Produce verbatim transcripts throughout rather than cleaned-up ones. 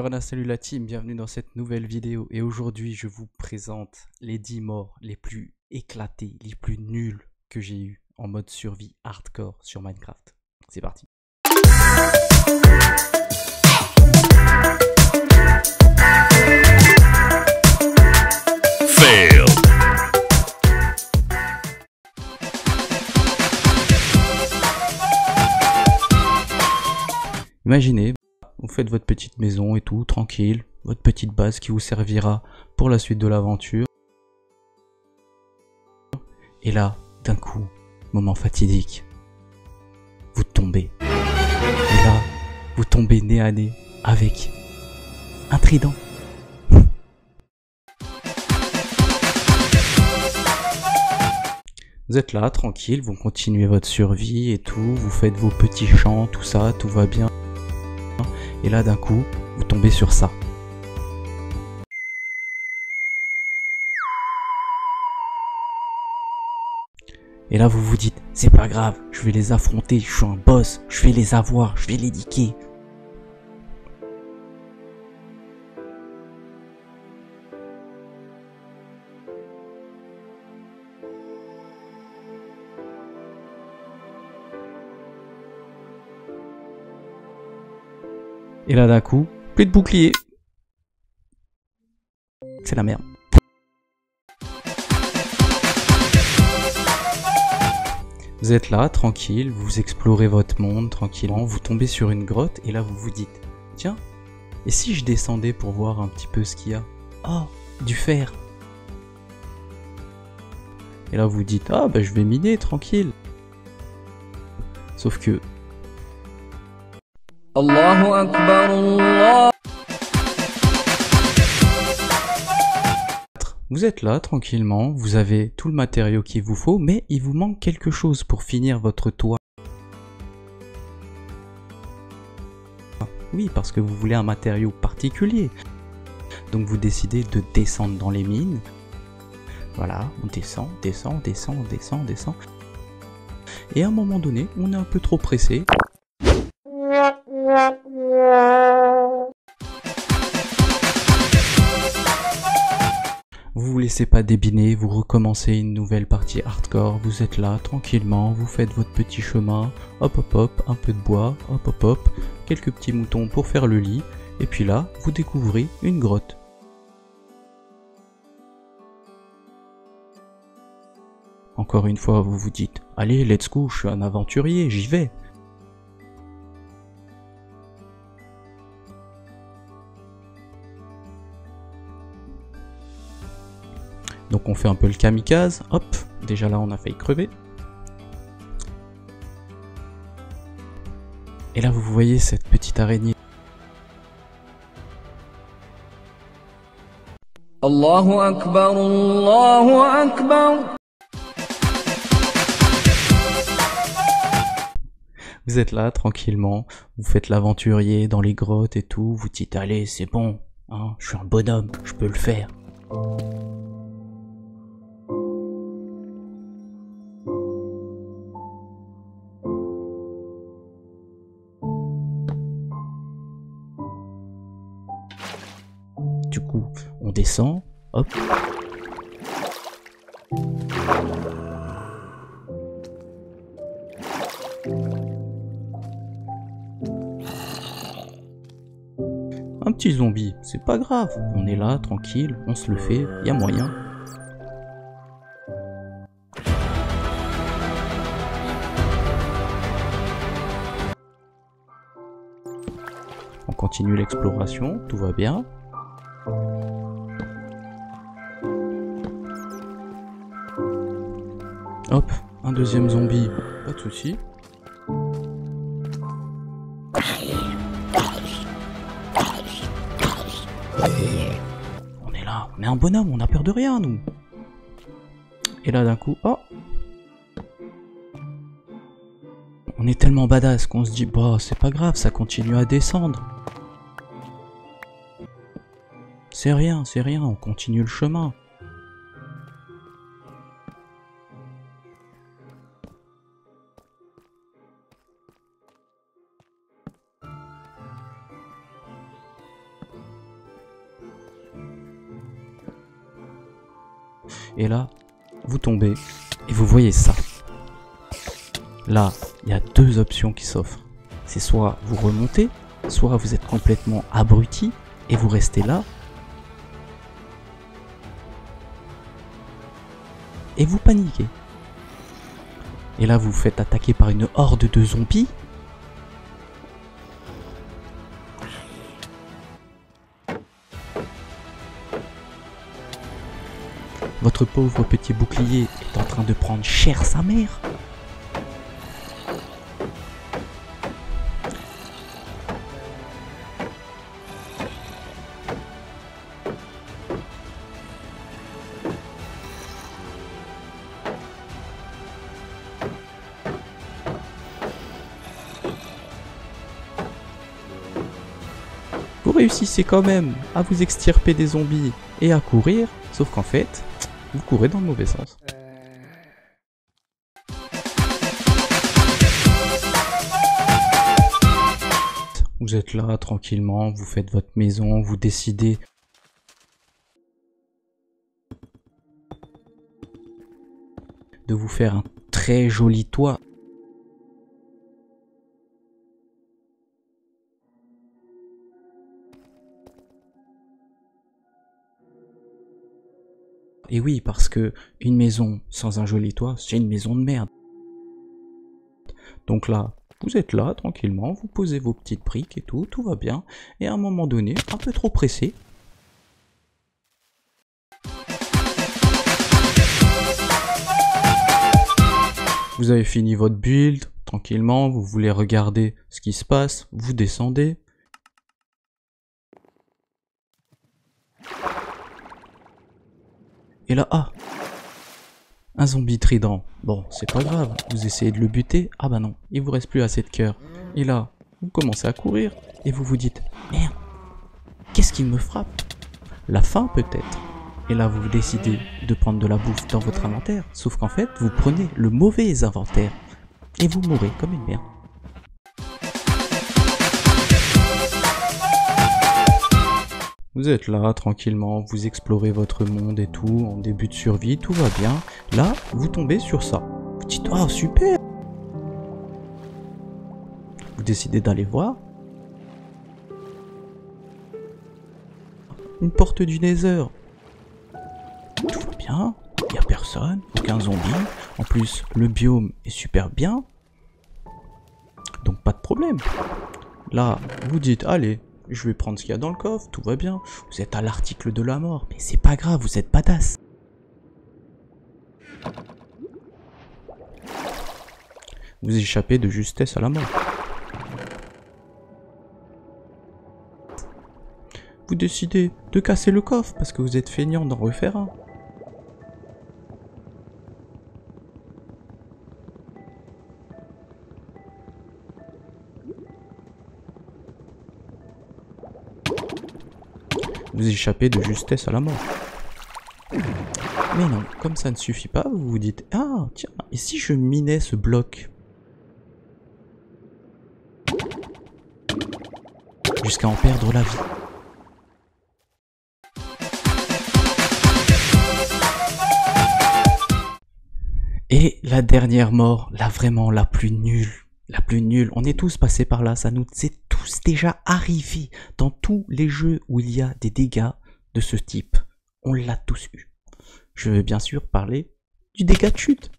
Yorana, salut la team, bienvenue dans cette nouvelle vidéo. Et aujourd'hui, je vous présente les dix morts les plus éclatés, les plus nuls que j'ai eu en mode survie hardcore sur Minecraft. C'est parti. Fail. Imaginez, vous faites votre petite maison et tout, tranquille, votre petite base qui vous servira pour la suite de l'aventure. Et là, d'un coup, moment fatidique, vous tombez. Et là, vous tombez nez à nez avec un trident. Vous êtes là, tranquille, vous continuez votre survie et tout, vous faites vos petits champs, tout ça, tout va bien. Et là, d'un coup, vous tombez sur ça. Et là, vous vous dites, c'est pas grave, je vais les affronter, je suis un boss, je vais les avoir, je vais les niquer. Et là, d'un coup, plus de bouclier. C'est la merde. Vous êtes là, tranquille, vous explorez votre monde tranquillement, vous tombez sur une grotte et là vous vous dites, tiens, et si je descendais pour voir un petit peu ce qu'il y a? Oh, du fer. Et là vous vous dites, ah bah je vais miner tranquille. Sauf que... Allahu Akbar, Allah. Vous êtes là, tranquillement, vous avez tout le matériau qu'il vous faut, mais il vous manque quelque chose pour finir votre toit. Oui, parce que vous voulez un matériau particulier. Donc vous décidez de descendre dans les mines. Voilà, on descend, descend, descend, descend, descend. Et à un moment donné, on est un peu trop pressé. Vous vous laissez pas débiner, vous recommencez une nouvelle partie hardcore, vous êtes là tranquillement, vous faites votre petit chemin, hop hop hop, un peu de bois, hop hop hop, quelques petits moutons pour faire le lit, et puis là, vous découvrez une grotte. Encore une fois, vous vous dites, allez, let's go, je suis un aventurier, j'y vais. Donc on fait un peu le kamikaze, hop, déjà là on a failli crever. Et là vous voyez cette petite araignée. Allahu Akbar, Allahu Akbar. Vous êtes là tranquillement, vous faites l'aventurier dans les grottes et tout, vous dites allez c'est bon, hein, je suis un bonhomme, je peux le faire. Du coup, on descend, hop. Un petit zombie, c'est pas grave, on est là, tranquille, on se le fait, y a moyen. On continue l'exploration, tout va bien. Hop, un deuxième zombie, pas de souci. On est là, on est un bonhomme, on a peur de rien nous. Et là d'un coup, oh, on est tellement badass qu'on se dit, bah c'est pas grave, ça continue à descendre. C'est rien, c'est rien, on continue le chemin. Et là, vous tombez et vous voyez ça. Là, il y a deux options qui s'offrent. C'est soit vous remontez, soit vous êtes complètement abruti et vous restez là. Et vous paniquez. Et là, vous vous faites attaquer par une horde de zombies. Votre pauvre petit bouclier est en train de prendre cher sa mère. Vous réussissez quand même à vous extirper des zombies et à courir, sauf qu'en fait, vous courez dans le mauvais sens. Vous êtes là tranquillement, vous faites votre maison, vous décidez de vous faire un très joli toit. Et oui, parce que une maison sans un joli toit, c'est une maison de merde. Donc là, vous êtes là, tranquillement, vous posez vos petites briques et tout, tout va bien. Et à un moment donné, un peu trop pressé, vous avez fini votre build, tranquillement, vous voulez regarder ce qui se passe, vous descendez. Et là, ah, un zombie trident. Bon, c'est pas grave, vous essayez de le buter. Ah bah non, il vous reste plus assez de cœur. Et là, vous commencez à courir et vous vous dites, merde, qu'est-ce qui me frappe? La faim peut-être. Et là, vous décidez de prendre de la bouffe dans votre inventaire. Sauf qu'en fait, vous prenez le mauvais inventaire. Et vous mourrez comme une merde. Vous êtes là, tranquillement, vous explorez votre monde et tout, en début de survie, tout va bien. Là, vous tombez sur ça. Vous dites, oh super! Vous décidez d'aller voir. Une porte du Nether. Tout va bien, il n'y a personne, aucun zombie. En plus, le biome est super bien. Donc pas de problème. Là, vous dites, allez, je vais prendre ce qu'il y a dans le coffre, tout va bien. Vous êtes à l'article de la mort, mais c'est pas grave, vous êtes badass. Vous échappez de justesse à la mort. Vous décidez de casser le coffre parce que vous êtes feignant d'en refaire un. Vous échappez de justesse à la mort. Mais non, comme ça ne suffit pas, vous vous dites, ah tiens, et si je minais ce bloc jusqu'à en perdre la vie? Et la dernière mort, là vraiment la plus nulle, la plus nulle, on est tous passés par là, ça nous est tous déjà arrivé dans tous les jeux où il y a des dégâts de ce type. On l'a tous eu. Je veux bien sûr parler du dégât de chute.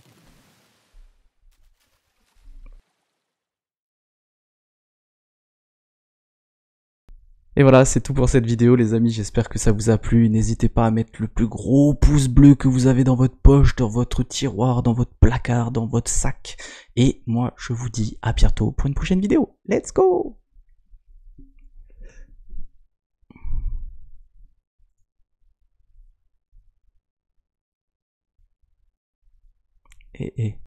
Et voilà, c'est tout pour cette vidéo les amis, j'espère que ça vous a plu. N'hésitez pas à mettre le plus gros pouce bleu que vous avez dans votre poche, dans votre tiroir, dans votre placard, dans votre sac. Et moi, je vous dis à bientôt pour une prochaine vidéo. Let's go! Et, et.